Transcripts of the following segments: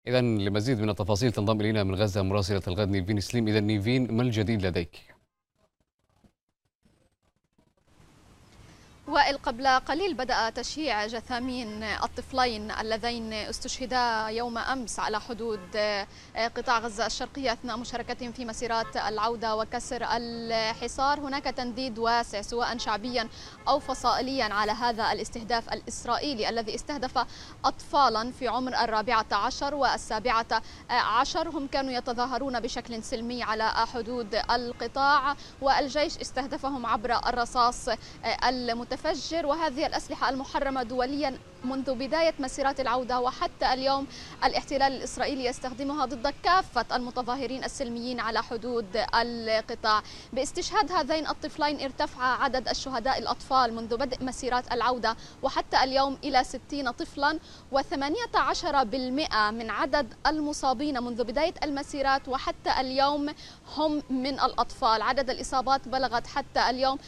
إذا لمزيد من التفاصيل تنضم إلينا من غزة مراسلة الغد نيفين سليم. إذا نيفين، ما الجديد لديك؟ وائل، قبل قليل بدأ تشييع جثامين الطفلين اللذين استشهدا يوم أمس على حدود قطاع غزة الشرقية أثناء مشاركتهم في مسيرات العودة وكسر الحصار. هناك تنديد واسع سواء شعبيا أو فصائليا على هذا الاستهداف الإسرائيلي الذي استهدف أطفالا في عمر 14 و17. هم كانوا يتظاهرون بشكل سلمي على حدود القطاع، والجيش استهدفهم عبر الرصاص المتفجر، وهذه الأسلحة المحرمة دوليا منذ بداية مسيرات العودة وحتى اليوم الاحتلال الإسرائيلي يستخدمها ضد كافة المتظاهرين السلميين على حدود القطاع. باستشهاد هذين الطفلين ارتفع عدد الشهداء الأطفال منذ بدء مسيرات العودة وحتى اليوم إلى 60 طفلا، و18% من عدد المصابين منذ بداية المسيرات وحتى اليوم هم من الأطفال. عدد الإصابات بلغت حتى اليوم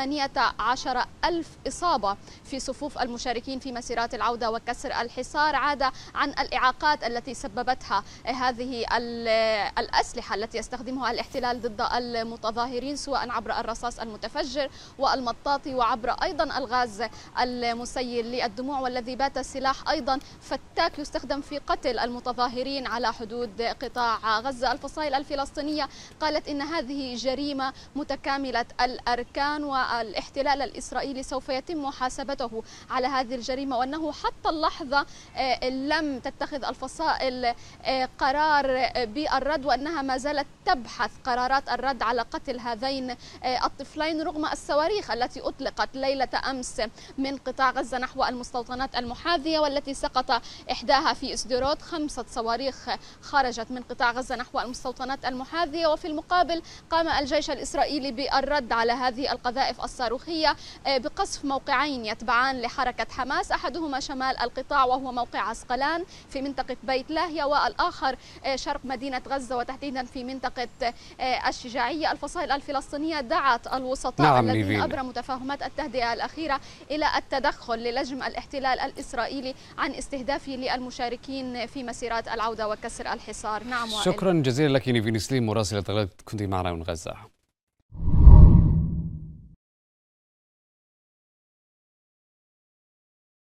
18,000 إصابة في صفوف المشاركين في مسيرات العودة وكسر الحصار، عدا عن الإعاقات التي سببتها هذه الأسلحة التي يستخدمها الاحتلال ضد المتظاهرين، سواء عبر الرصاص المتفجر والمطاطي وعبر أيضا الغاز المسيل للدموع، والذي بات سلاح أيضا فتاك يستخدم في قتل المتظاهرين على حدود قطاع غزة. الفصائل الفلسطينية قالت إن هذه جريمة متكاملة الأركان، والاحتلال الإسرائيلي سوف يتم محاسبته على هذه الجريمة، وأنه حتى اللحظة لم تتخذ الفصائل قرار بالرد، وأنها ما زالت تبحث قرارات الرد على قتل هذين الطفلين رغم الصواريخ التي أطلقت ليلة أمس من قطاع غزة نحو المستوطنات المحاذية، والتي سقط إحداها في إسديروت. 5 صواريخ خرجت من قطاع غزة نحو المستوطنات المحاذية، وفي المقابل قام الجيش الإسرائيلي بالرد على هذه القذائف الصاروخية بقصف موقعين يتبعان لحركة حماس، أحدهما شمال القطاع وهو موقع عسقلان في منطقة بيت لاهيا، والآخر شرق مدينة غزة وتحديدا في منطقة الشجاعية. الفصائل الفلسطينية دعت الوسطاء الذين أبرموا تفاهمات التهدئة الأخيرة إلى التدخل للجم الاحتلال الإسرائيلي عن استهدافه للمشاركين في مسيرات العودة وكسر الحصار. نعم وائل. شكرا جزيلا لك نيفين سليم مراسلة الغد، كنت معنا من غزة.